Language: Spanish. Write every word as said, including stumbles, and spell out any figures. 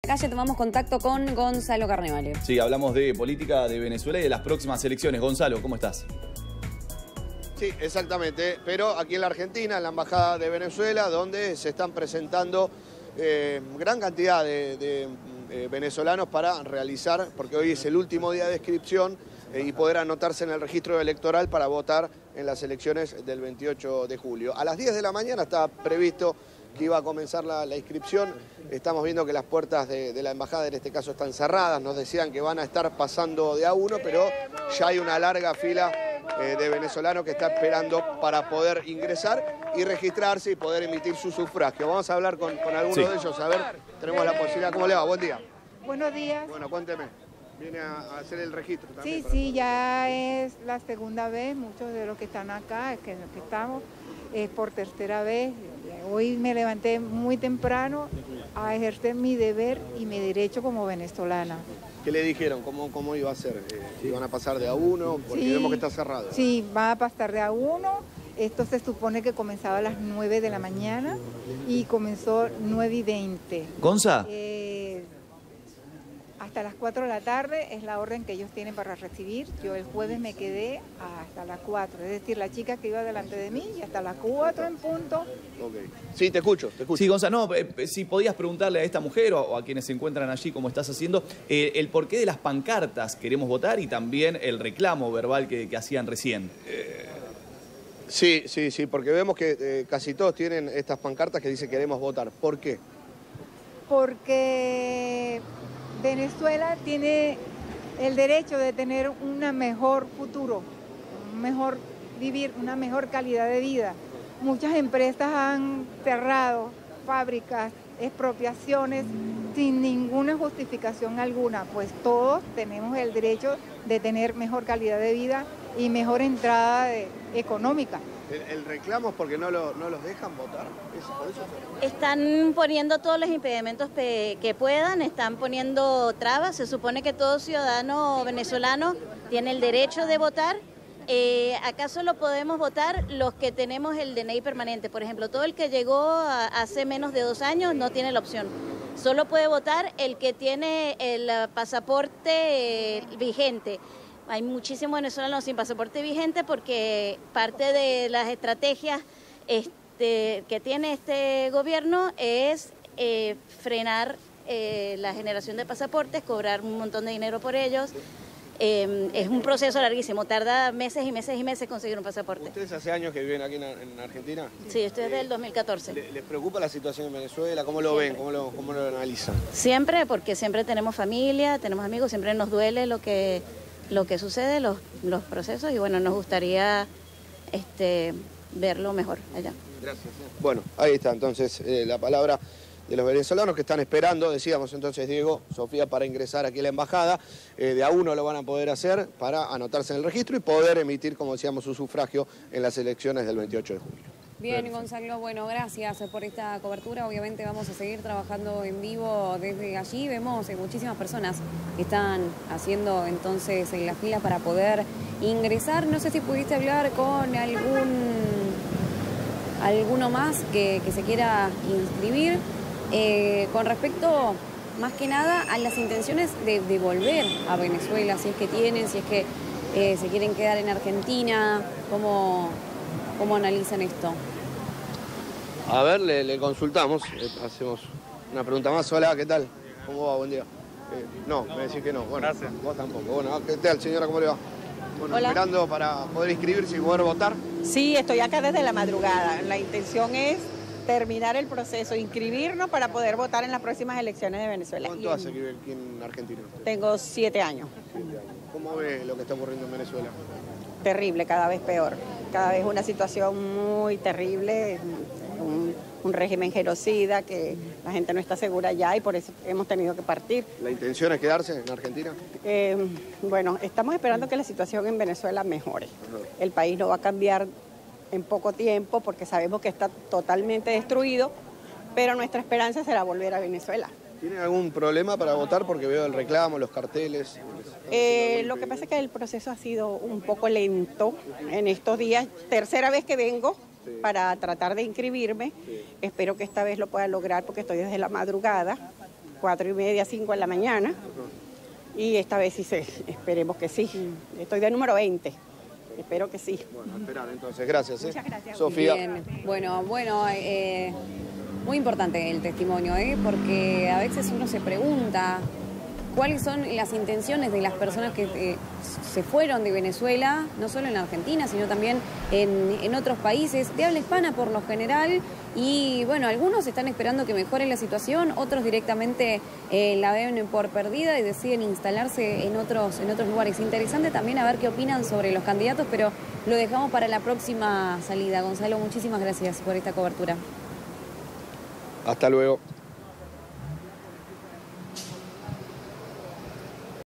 Calle, tomamos contacto con Gonzalo Carnevale. Sí, hablamos de política de Venezuela y de las próximas elecciones. Gonzalo, ¿cómo estás? Sí, exactamente, pero aquí en la Argentina, en la Embajada de Venezuela, donde se están presentando eh, gran cantidad de, de eh, venezolanos para realizar, porque hoy es el último día de inscripción, eh, y poder anotarse en el registro electoral para votar en las elecciones del veintiocho de julio. A las diez de la mañana está previsto que iba a comenzar la, la inscripción. Estamos viendo que las puertas de, de la embajada en este caso están cerradas. Nos decían que van a estar pasando de a uno, pero ya hay una larga fila eh, de venezolanos que está esperando para poder ingresar y registrarse y poder emitir su sufragio. Vamos a hablar con, con algunos sí. de ellos. A ver, tenemos la posibilidad. ¿Cómo le va? Buen día. Buenos días. Bueno, cuénteme. Viene a, a hacer el registro también. Sí, sí, ya es la segunda vez. Muchos de los que están acá, que, que estamos, es por tercera vez. Hoy me levanté muy temprano a ejercer mi deber y mi derecho como venezolana. ¿Qué le dijeron? ¿Cómo, cómo iba a ser? Eh, ¿Iban a pasar de a uno? Porque sí, vemos que está cerrado. Sí, va a pasar de a uno. Esto se supone que comenzaba a las nueve de la mañana y comenzó nueve y veinte. ¿Gonza? Eh, hasta las cuatro de la tarde es la orden que ellos tienen para recibir. Yo el jueves me quedé hasta las cuatro, es decir, la chica que iba delante de mí y hasta las cuatro en punto. Okay. Sí, te escucho, te escucho. Sí, Gonza, no, eh, si podías preguntarle a esta mujer o, o a quienes se encuentran allí, como estás haciendo, eh, el porqué de las pancartas queremos votar y también el reclamo verbal que, que hacían recién. Eh, sí, sí, sí, porque vemos que eh, casi todos tienen estas pancartas que dicen queremos votar. ¿Por qué? Porque Venezuela tiene el derecho de tener un mejor futuro, un mejor vivir, una mejor calidad de vida. Muchas empresas han cerrado fábricas, expropiaciones sin ninguna justificación alguna, pues todos tenemos el derecho de tener mejor calidad de vida y mejor entrada de, económica. El, el reclamo es porque no, lo, no los dejan votar. ¿Es por eso? Están poniendo todos los impedimentos que puedan, están poniendo trabas. Se supone que todo ciudadano venezolano tiene el derecho de votar. Eh, ¿Acaso solo podemos votar los que tenemos el D N I permanente? Por ejemplo, todo el que llegó a, hace menos de dos años no tiene la opción. Solo puede votar el que tiene el pasaporte eh, vigente. Hay muchísimos venezolanos sin pasaporte vigente porque parte de las estrategias este, que tiene este gobierno es eh, frenar eh, la generación de pasaportes, cobrar un montón de dinero por ellos. Eh, es un proceso larguísimo, tarda meses y meses y meses conseguir un pasaporte. ¿Ustedes hace años que viven aquí en, en Argentina? Sí, estoy desde el dos mil catorce. ¿Les, ¿Les preocupa la situación en Venezuela? ¿Cómo lo siempre. ven? ¿Cómo lo, ¿Cómo lo analizan? Siempre, porque siempre tenemos familia, tenemos amigos, siempre nos duele lo que... lo que sucede, los, los procesos, y bueno, nos gustaría este, verlo mejor allá. Gracias. Bueno, ahí está entonces eh, la palabra de los venezolanos que están esperando, decíamos entonces, Diego, Sofía, para ingresar aquí a la embajada. Eh, de a uno lo van a poder hacer para anotarse en el registro y poder emitir, como decíamos, su sufragio en las elecciones del veintiocho de julio. Bien, Gonzalo, bueno, gracias por esta cobertura. Obviamente vamos a seguir trabajando en vivo desde allí. Vemos eh, muchísimas personas que están haciendo entonces en la fila para poder ingresar. No sé si pudiste hablar con algún alguno más que, que se quiera inscribir. Eh, con respecto, más que nada, a las intenciones de, de volver a Venezuela, si es que tienen, si es que eh, se quieren quedar en Argentina, ¿cómo...? ¿Cómo analizan esto? A ver, le, le consultamos, eh, hacemos una pregunta más. Hola, ¿qué tal? ¿Cómo va? Buen día. Eh, no, me decís que no. Bueno, gracias. Vos tampoco. Bueno, ¿qué tal, señora? ¿Cómo le va? Bueno, Hola. Esperando para poder inscribirse y poder votar. Sí, estoy acá desde la madrugada. La intención es terminar el proceso, inscribirnos para poder votar en las próximas elecciones de Venezuela. ¿Cuánto hace que vive aquí en Argentina usted? Tengo siete años. Siete años. ¿Cómo ve lo que está ocurriendo en Venezuela? Terrible, cada vez peor. Cada vez una situación muy terrible, un, un régimen genocida que la gente no está segura ya y por eso hemos tenido que partir. ¿La intención es quedarse en Argentina? Eh, bueno, estamos esperando que la situación en Venezuela mejore. Uh-huh. El país no va a cambiar en poco tiempo porque sabemos que está totalmente destruido, pero nuestra esperanza será volver a Venezuela. ¿Tiene algún problema para votar? Porque veo el reclamo, los carteles. Eh, lo que pasa es que el proceso ha sido un poco lento en estos días. Tercera vez que vengo sí. para tratar de inscribirme. Sí. Espero que esta vez lo pueda lograr porque estoy desde la madrugada. cuatro y media, cinco de la mañana. Y esta vez sí se, esperemos que sí. Estoy de número veinte. Espero que sí. Bueno, a esperar entonces. Gracias. ¿eh? Muchas gracias. Sofía. Bien, bueno, bueno, eh, muy importante el testimonio, ¿eh? Porque a veces uno se pregunta cuáles son las intenciones de las personas que eh, se fueron de Venezuela, no solo en la Argentina, sino también en, en otros países de habla hispana por lo general. Y bueno, algunos están esperando que mejore la situación, otros directamente eh, la ven por perdida y deciden instalarse en otros, en otros lugares. Interesante también a ver qué opinan sobre los candidatos, pero lo dejamos para la próxima salida. Gonzalo, muchísimas gracias por esta cobertura. Hasta luego.